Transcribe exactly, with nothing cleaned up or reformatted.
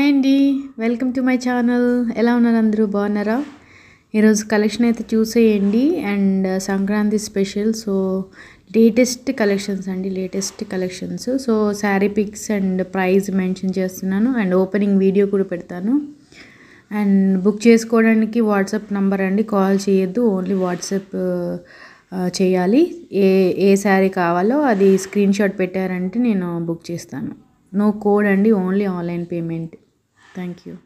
Hi అండి, welcome to my channel. ఎలా ఉన్నారు అందరూ? బాగున్నారా? ఈరోజు కలెక్షన్ అయితే చూసేయండి. And Sankranti special, so latest collections అండి, latest collections. So sari pics and price mention చేస్తున్నాను అండ్ ఓపెనింగ్ వీడియో కూడా పెడతాను. అండ్ బుక్ చేసుకోవడానికి వాట్సాప్ నంబర్ అండి, కాల్ చేయొద్దు, ఓన్లీ వాట్సాప్ చేయాలి. ఏ ఏ శారీ కావాలో అది స్క్రీన్ షాట్ పెట్టారంటే నేను బుక్ చేస్తాను. నో కోడ్ అండి, only online payment. Thank you.